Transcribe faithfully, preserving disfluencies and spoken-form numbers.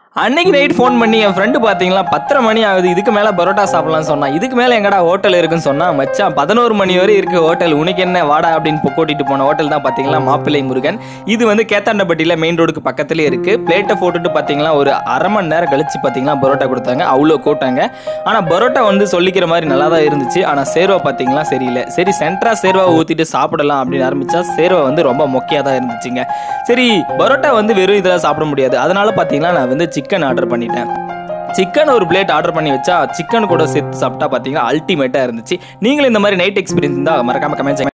அன்னைக்கு night phone பண்ணி என் friend பார்த்தீங்களா பத்தரை மணி ஆகுது, இதுக்கு மேலே பரோட்டா சாப்பிடலாம்னு சொன்னான். இதுக்கு மேலே எங்கடா ஹோட்டல் இருக்குன்னு சொன்னால், மச்சான் பதினோரு மணி வரை இருக்குது ஹோட்டல், உனக்கு என்ன வாடா அப்படின்னு கூட்டிகிட்டு போன ஹோட்டல் தான் பார்த்தீங்களா மாப்பிள்ளை முருகன். இது வந்து கேத்தாண்டப்பட்டியில் மெயின் ரோடுக்கு பக்கத்துலேயே இருக்குது. பிளேட்டை போட்டுட்டு பார்த்தீங்களா ஒரு அரை மணி நேரம் கழிச்சு பார்த்தீங்களா பரோட்டா கொடுத்தாங்க. அவ்வளோ கூட்டாங்க. ஆனால் பரோட்டா வந்து சொல்லிக்கிற மாதிரி நல்லா தான் இருந்துச்சு. ஆனால் சேர்வா பார்த்தீங்களா சரியில்லை. சரி சென்ட்ரா சேர்வா ஊற்றிட்டு சாப்பிடலாம் அப்படின்னு ஆரம்பித்தா சேர்வா வந்து ரொம்ப மொக்கையாக தான் இருந்துச்சுங்க. சரி பரோட்டா வந்து வெறும் இதெல்லாம் சாப்பிட முடியாது, அதனால பார்த்தீங்கன்னா நான் வந்து சிக்கன் ஆர்டர் பண்ணிட்டேன். சிக்கன் ஒரு பிளேட் ஆர்டர் பண்ணி வச்சா சிக்கன் கூட சேர்த்து சாப்பிட்டா பார்த்தீங்கன்னா அல்டிமேட்டாக இருந்துச்சு. நீங்களும் இந்த மாதிரி நைட் எக்ஸ்பீரியன்ஸ் இருந்தால் மறக்காம கமெண்ட்